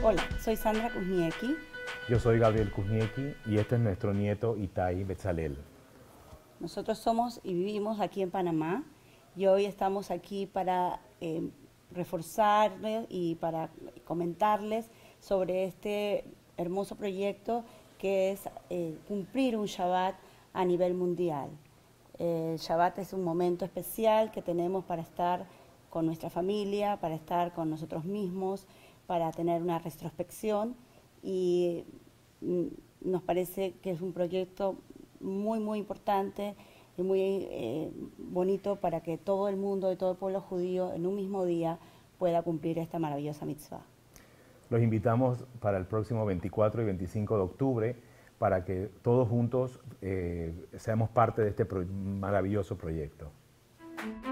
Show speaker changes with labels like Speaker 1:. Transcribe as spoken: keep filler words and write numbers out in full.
Speaker 1: Hola, soy Sandra Kuzniecki.
Speaker 2: Yo soy Gabriel Kuzniecki y este es nuestro nieto Itai Betzalel.
Speaker 1: Nosotros somos y vivimos aquí en Panamá y hoy estamos aquí para eh, reforzarles y para comentarles sobre este hermoso proyecto que es eh, cumplir un Shabbat a nivel mundial. El Shabbat es un momento especial que tenemos para estar con nuestra familia, para estar con nosotros mismos, para tener una retrospección y mm, nos parece que es un proyecto muy, muy importante y muy eh, bonito para que todo el mundo y todo el pueblo judío en un mismo día pueda cumplir esta maravillosa mitzvah.
Speaker 2: Los invitamos para el próximo veinticuatro y veinticinco de octubre para que todos juntos eh, seamos parte de este pro- maravilloso proyecto.